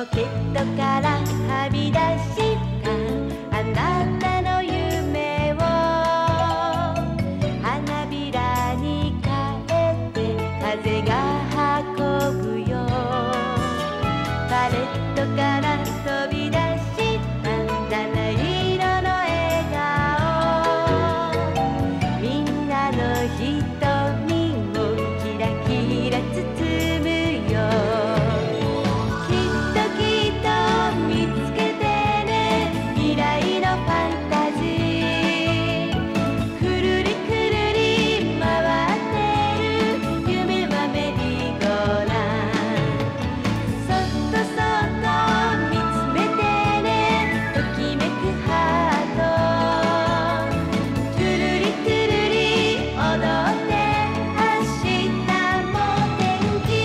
ケットからはみ出したあなたの夢を花びらに変えて風が運ぶよ。パレットから飛び出した七色の笑顔、みんなの瞳をキラキラ包むよ。きっときっと見つけてね、未来のファンタジー。くるりくるり回ってる夢はメリーゴーラン。そっとそっと見つめてね、ときめくハート。くるりくるり踊って明日も天気。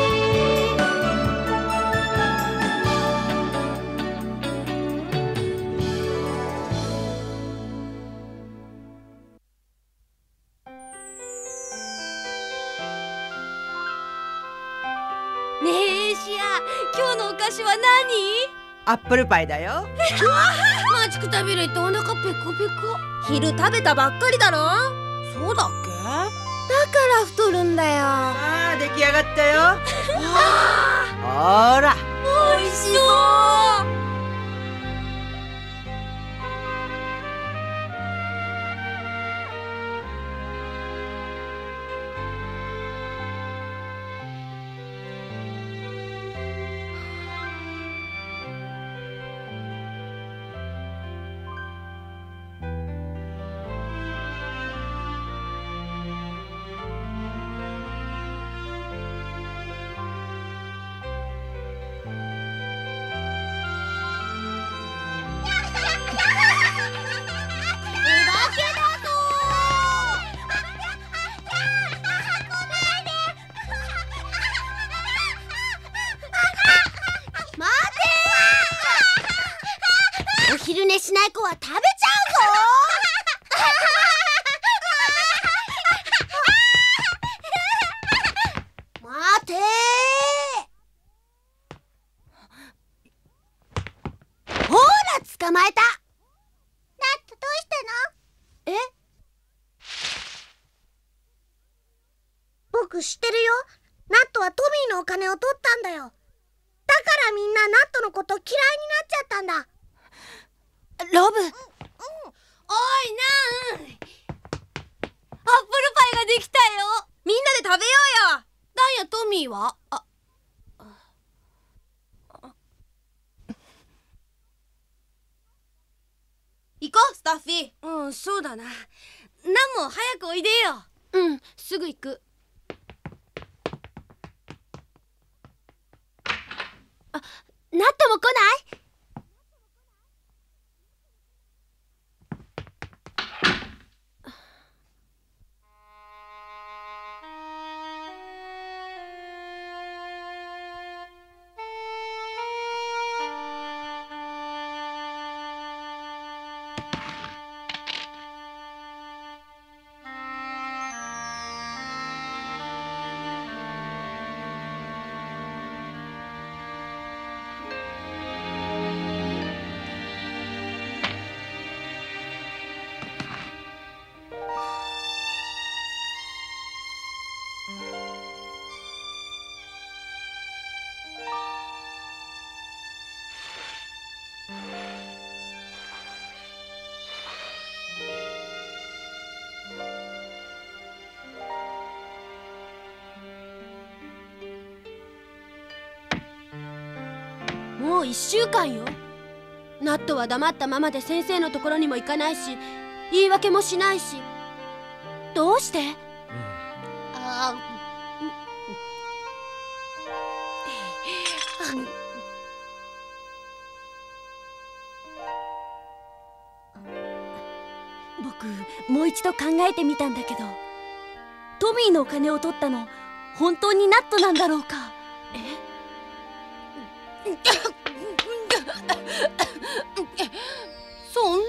ねえシア、今日のお菓子は何？ アップルパイだよ。 待ちくたびれてお腹ペコペコ。昼食べたばっかりだろ。そうだっけ？だから太るんだよ。 ああ、出来上がったよ。ほら。 おいしそう。お昼寝しない子は食べちゃうぞ。待てー。ほら捕まえた。ナットどうしたの？え？僕知ってるよ。ナットはトミーのお金を取ったんだよ。だからみんなナットのこと嫌いになっちゃったんだ。ロブ、おいナン、アップルパイができたよ。みんなで食べようよ。ダイヤ、トミーは？行こう、スタッフィー。うん、そうだな。ナンも早くおいでよ。うん、すぐ行く。ナットも来ない？もう1週間よ。ナットは黙ったままで先生のところにも行かないし、言い訳もしないし。どうして？僕もう一度考えてみたんだけど、トミーのお金を取ったの本当にナットなんだろうか？そんな。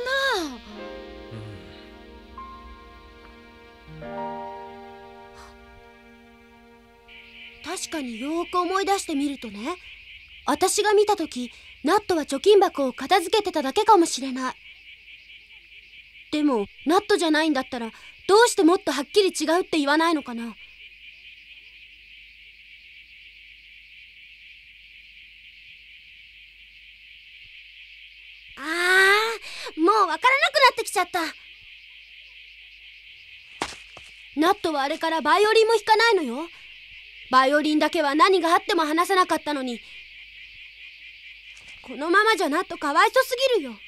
確かによーく思い出してみるとね、 私が見た時ナットは貯金箱を片付けてただけかもしれない。でもナットじゃないんだったらどうしてもっとはっきり違うって言わないのかな。もうわからなくなってきちゃった。ナットはあれからバイオリンも弾かないのよ。バイオリンだけは何があっても離さなかったのに。このままじゃナットかわいそすぎるよ。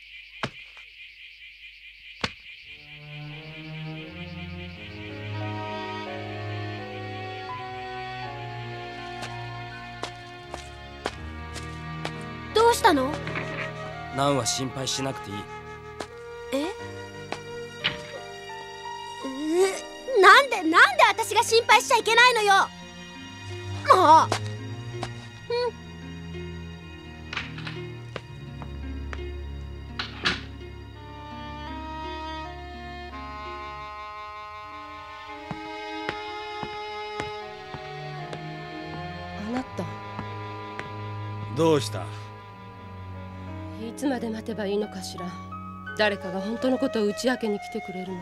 どうしたの？ ナンは心配しなくていい。 なんで私が心配しちゃいけないのよ。もう。 あなた、 どうした？ いつまで待てばいいのかしら。誰かが本当のことを打ち明けに来てくれるのを。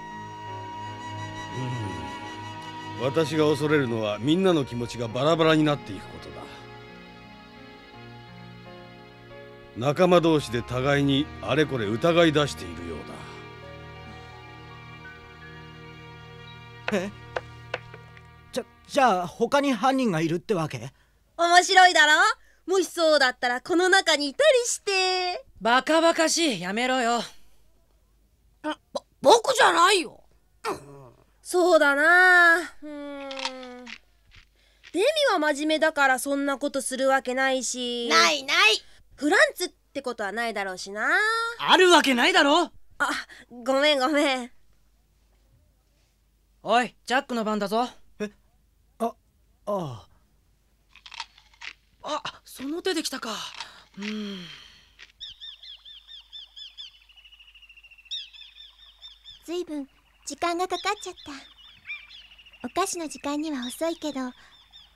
私が恐れるのはみんなの気持ちがバラバラになっていくことだ。仲間同士で互いにあれこれ疑い出しているようだ。 じゃあ他に犯人がいるってわけ？ 面白いだろ。もしそうだったらこの中にいたりして。 バカバカしい、やめろよ。 僕じゃないよ。 そうだな。デミは真面目だからそんなことするわけないし。 ないない。 フランツってことはないだろうしな。 あるわけないだろ。 あ、ごめん。 おい、ジャックの番だぞ。 ああ、その手で来たか。 ずいぶん時間がかかっちゃった。お菓子の時間には遅いけど。はい、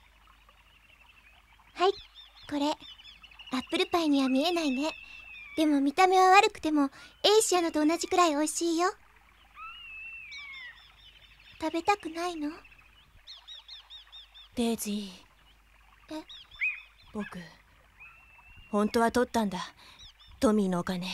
これアップルパイには見えないね。でも見た目は悪くてもエイシアのと同じくらい美味しいよ。食べたくないの？ デイジー。 え？ 僕本当は取ったんだ、トミーのお金。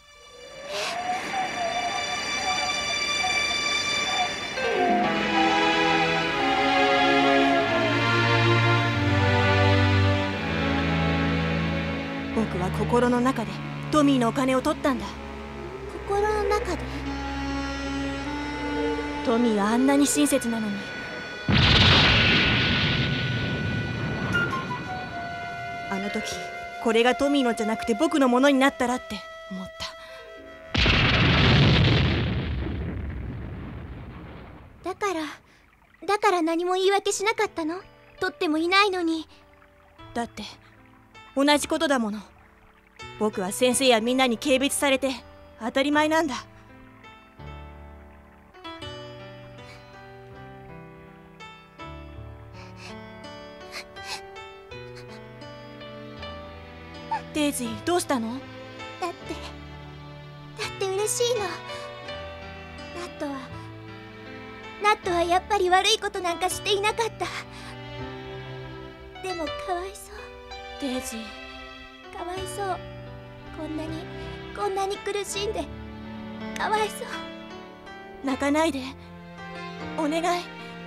僕は心の中でトミーのお金を取ったんだ。 心の中で？ トミーはあんなに親切なのに。あの時これがトミーのじゃなくて僕のものになったらって思った。 だから何も言い訳しなかったの？取ってもいないのに。 だって同じことだもの。僕は先生やみんなに軽蔑されて当たり前なんだ。デイジー、どうしたの？ だって嬉しいの。ナットはやっぱり悪いことなんかしていなかった。でもかわいそう。 デイジー、 かわいそう。こんなに苦しんでかわいそう。 泣かないで、お願い。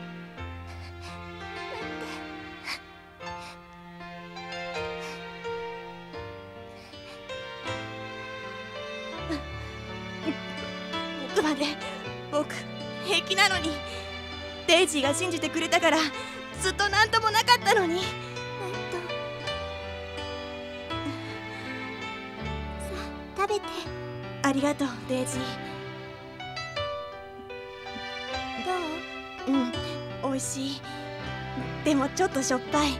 僕平気なのに。デイジーが信じてくれたからずっと何ともなかったのに。 さあ食べて。 ありがとうデイジー。 どう？ 美味しい。でもちょっとしょっぱい。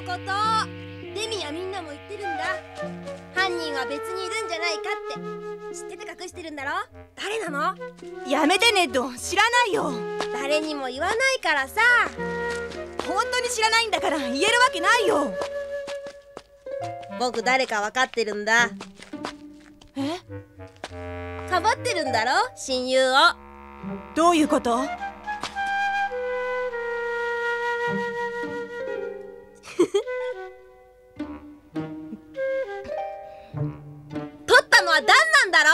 こと。デミやみんなも言ってるんだ。犯人は別にいるんじゃないかって。知ってて隠してるんだろ。誰なの？ やめてネッド、知らないよ。 誰にも言わないからさ。 本当に知らないんだから言えるわけないよ。 僕誰か分かってるんだ。かばってるんだろ、親友を。 どういうこと？ 取ったのはダンなんだろ。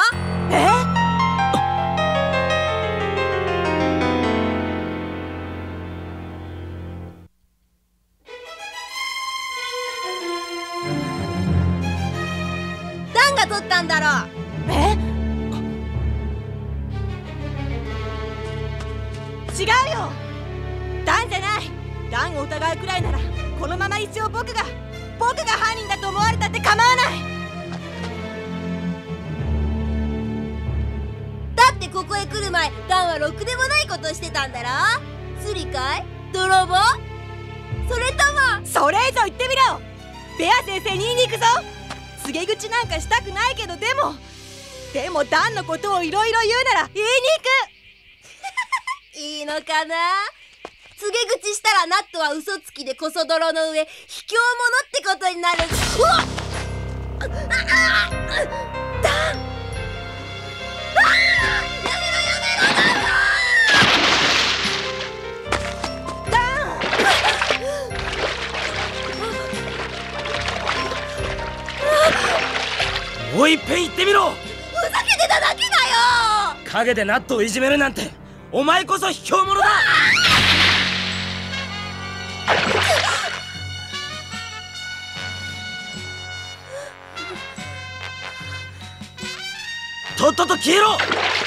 ダンが取ったんだろ。 違うよ。ダンじゃない。ダンを疑うくらいならこのまま一生僕が犯人だと思われたって構わない。 だってここへ来る前、ダンはろくでもないことしてたんだろ。スリかい？泥棒？それとも… それ以上言ってみろ。ベア先生に言いに行くぞ。告げ口なんかしたくないけど、でもダンのことをいろいろ言うなら言いにいいのかな。告げ口したらナットは嘘つきでこそ泥の上、卑怯者ってことになる。うわっ！ダン！やめろもういっぺん言ってみろ。 ふざけてただけだよ。 陰でナットをいじめるなんてお前こそ卑怯者だ。とっとと消えろ。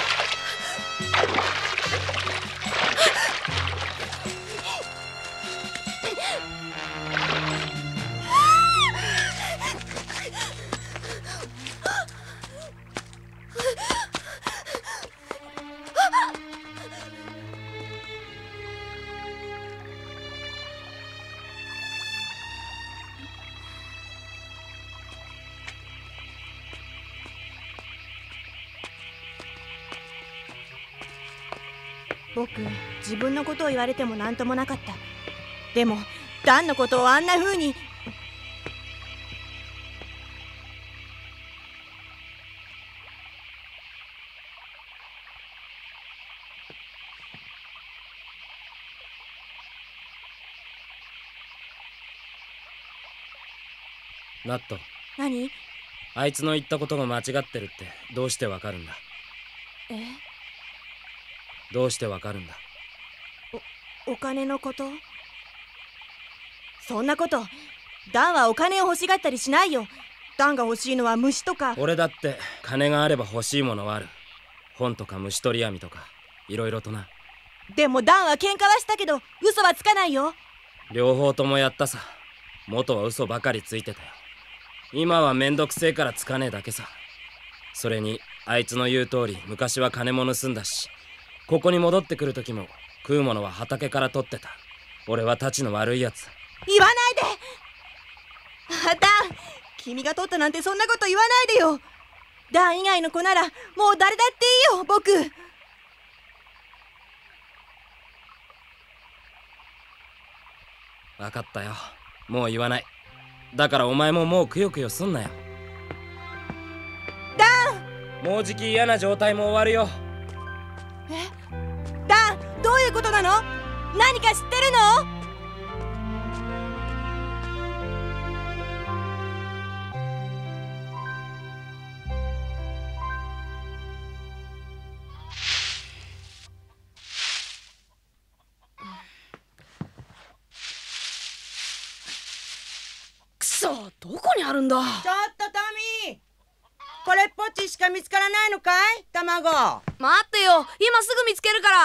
僕、自分のことを言われても何ともなかった。でもダンのことをあんな風に。 ナット、 何？ あいつの言ったことが間違ってるってどうしてわかるんだ？どうしてわかるんだ？ お金のこと？そんなこと、ダンはお金を欲しがったりしないよ。ダンが欲しいのは虫とか。 俺だって金があれば欲しいものはある。本とか虫取り網とかいろいろとな。 でもダンは喧嘩はしたけど嘘はつかないよ。 両方ともやったさ。元は嘘ばかりついてたよ。今はめんどくせえからつかねえだけさ。それにあいつの言う通り昔は金も盗んだし、ここに戻ってくる時も食うものは畑から取ってた。俺はたちの悪いやつ。 言わないで。ダン、君が取ったなんてそんなこと言わないでよ。ダン以外の子ならもう誰だっていいよ、僕。 分かったよ。もう言わない。だからお前ももうくよくよすんなよ。 ダン！もうじき嫌な状態も終わるよ。 ダン、どういうことなの？何か知ってるの？ どこにあるんだ。ちょっとトミー、これっぽっちしか見つからないのかい？卵。 待ってよ、今すぐ見つけるから。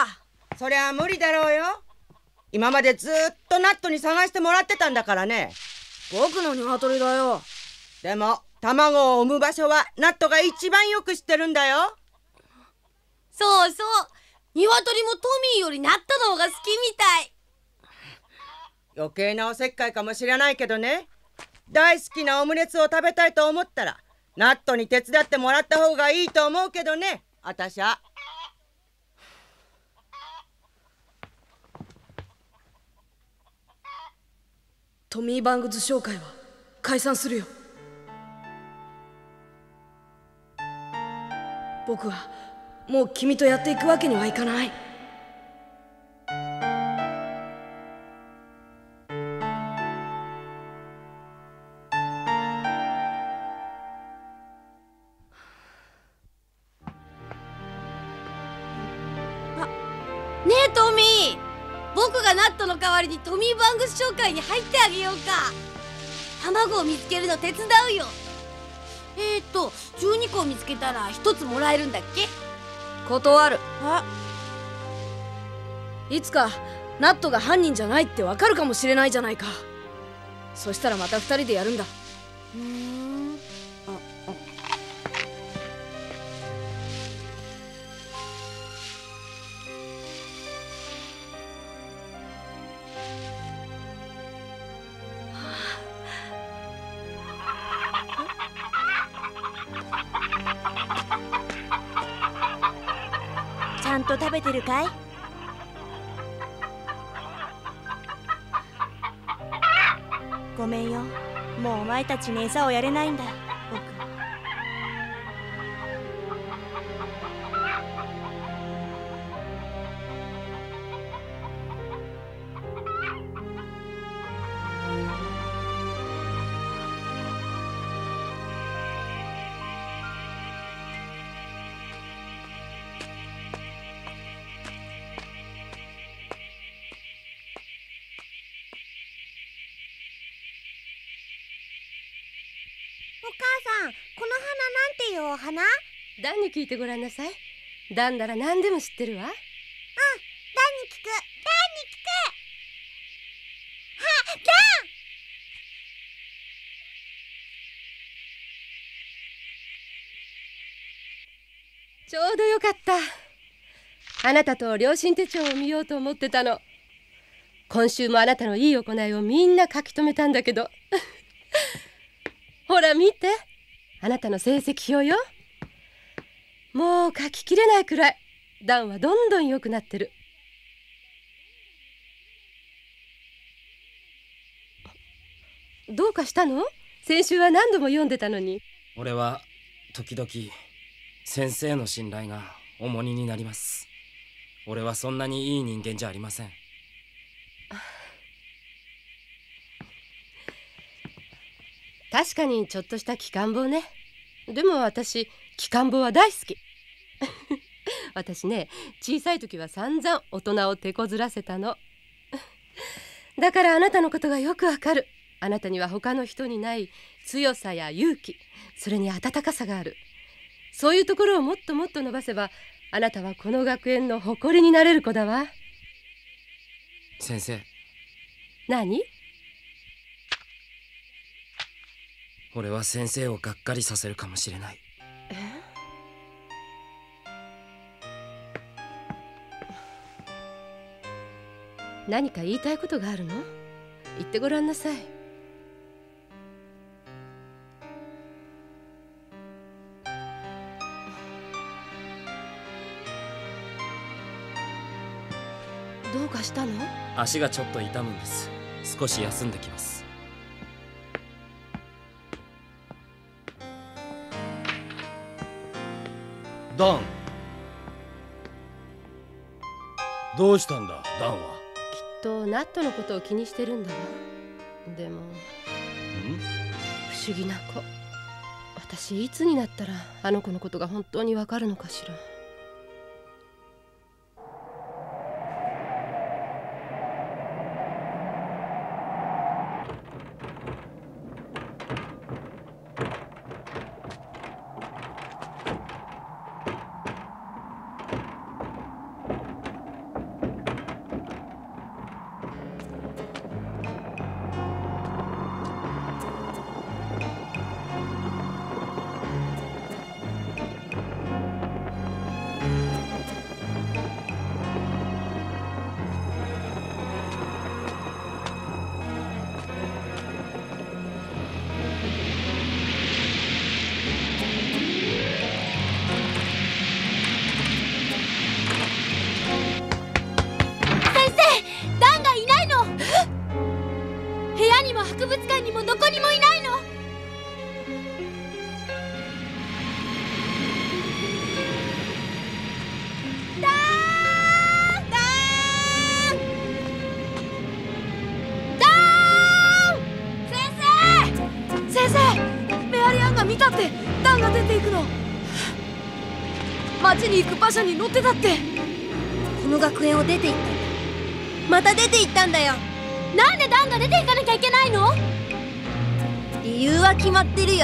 そりゃ無理だろうよ。今までずっとナットに探してもらってたんだからね。僕の鶏だよ。でも卵を産む場所はナットが一番よく知ってるんだよ。 そうそう、鶏もトミーよりナットの方が好きみたい。 余計なおせっかいかもしれないけどね、大好きなオムレツを食べたいと思ったらナットに手伝ってもらった方がいいと思うけどね、あたしゃ。 トミーバングズ商会は解散するよ。僕はもう君とやっていくわけにはいかない。 ねえトミー、僕がナットの代わりにトミーバングス商会に入ってあげようか。卵を見つけるの手伝うよ。12個見つけたら1つもらえるんだっけ？ 断る。いつかナットが犯人じゃないってわかるかもしれないじゃないか。そしたらまた2人でやるんだ。 ちゃんと食べてるかい？ごめんよ、もうお前たちに餌をやれないんだ。僕お母さん、この花なんていうお花？ ダンに聞いてごらんなさい。ダンなら何でも知ってるわ。 ダンに聞く。ダンちょうどよかった。あなたと両親手帳を見ようと思ってたの。今週もあなたのいい行いをみんな書き留めたんだけどほら見て、あなたの成績表よ。もう書ききれないくらいダンはどんどん良くなってる。どうかしたの？先週は何度も読んでたのに。 俺は時々先生の信頼が重荷になります。俺はそんなにいい人間じゃありません。 確かにちょっとした機関棒ね。でも私機関棒は大好き私ね、小さい時は散々大人を手こずらせたのだからあなたのことがよくわかる。あなたには他の人にない強さや勇気、それに温かさがある。そういうところをもっともっと伸ばせば、あなたはこの学園の誇りになれる子だわ。 先生。 何？ 俺は先生をがっかりさせるかもしれない。 何か言いたいことがあるの？言ってごらんなさい。どうかしたの？ 足がちょっと痛むんです。少し休んできます。 ダン、どうしたんだダンは。 きっとナットのことを気にしてるんだわ。でも不思議な子。私いつになったらあの子のことが本当にわかるのかしら。 見たって、ダンが出ていくの。町に行く馬車に乗ってたって。 この学園を出て行ったんだ。また出て行ったんだよ。 なんでダンが出て行かなきゃいけないの？ 理由は決まってるよ。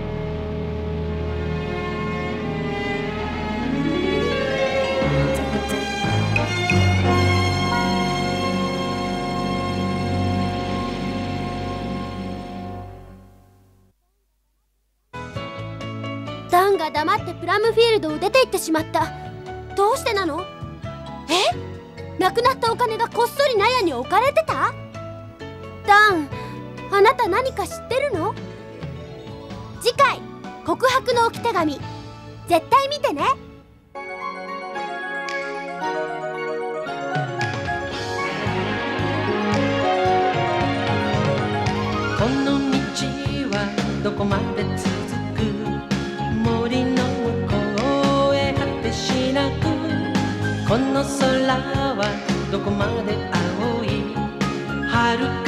ダンが黙ってプラムフィールドを出て行ってしまった。どうしてなの？なくなったお金がこっそり納屋に置かれてた？ダン、あなた何か知ってるの？次回告白の置き手紙、絶対見てね。 この道はどこまで続く？森の向こうへ果てしなく。この空はどこまで青い？遥か